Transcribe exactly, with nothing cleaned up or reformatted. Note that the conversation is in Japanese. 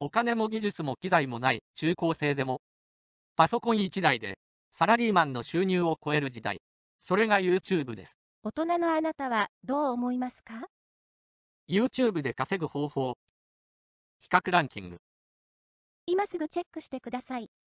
お金も技術も機材もない中高生でも、パソコンいちだいでサラリーマンの収入を超える時代。それが YouTube です。 大人のあなたはどう思いますか？ YouTube で稼ぐ方法。比較ランキング。 今すぐチェックしてください。